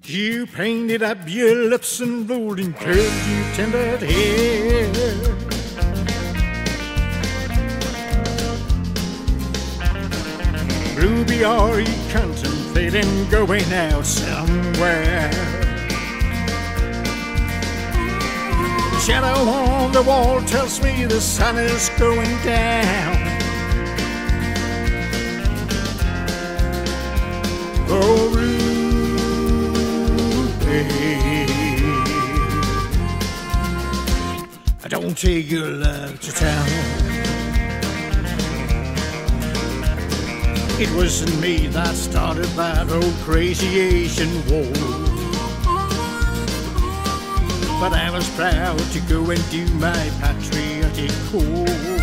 You painted up your lips and rolled and curled your tender hair. Ruby, are you contemplating going out somewhere? The shadow on the wall tells me the sun is going down. Oh, Ruby, don't take your love to town. It wasn't me that started that old crazy Asian war, but I was proud to go and do my patriotic core.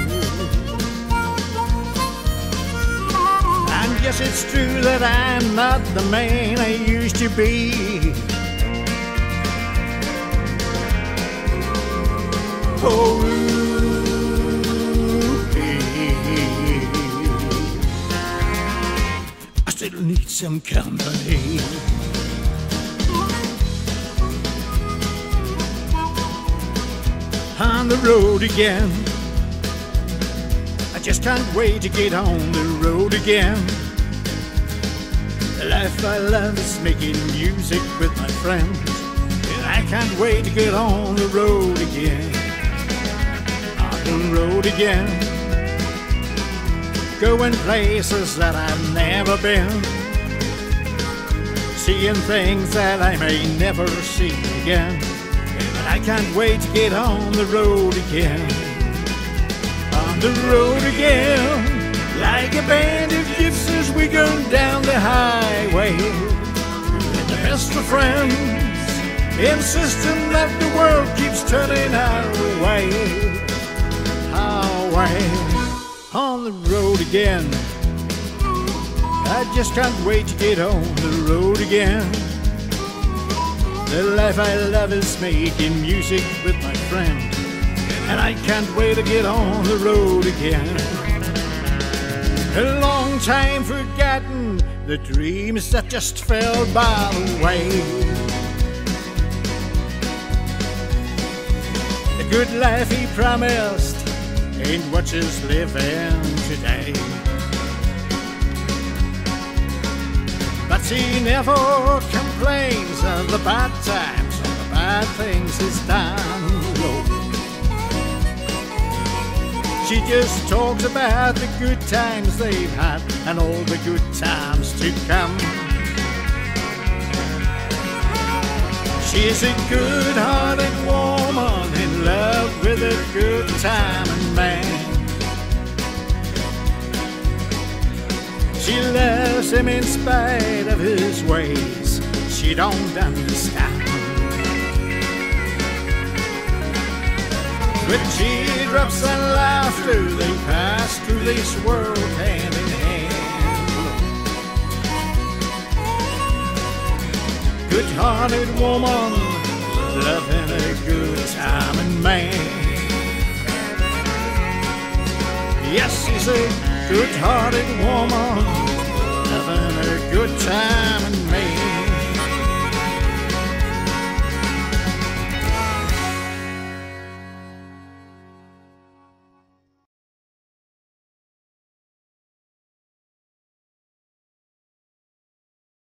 And yes, it's true that I'm not the man I used to be. Oh, Ruby, I still need some company. On the road again, I just can't wait to get on the road again. The life I love is making music with my friends, and I can't wait to get on the road again. On the road again, going places that I've never been, seeing things that I may never see again. And I can't wait to get on the road again. On the road again, like a band of gypsies, we go down the highway. And the best of friends, insisting that the world keeps turning our way. Our way. On the road again, I just can't wait to get on the road again. The life I love is making music with my friends, and I can't wait to get on the road again. A long time forgotten, the dreams that just fell by the way. The good life he promised ain't what she's living today. But she never complains of the bad times or the bad things he's done. No. She just talks about the good times they've had and all the good times to come. She's a good-hearted woman in love with a good-timing man. She loves him in spite of his ways she don't understand. With teardrops and laughter, they pass through this world hand in hand. Good-hearted woman, loving a good-timing man. Yes, she's a good-hearted woman, loving a good time.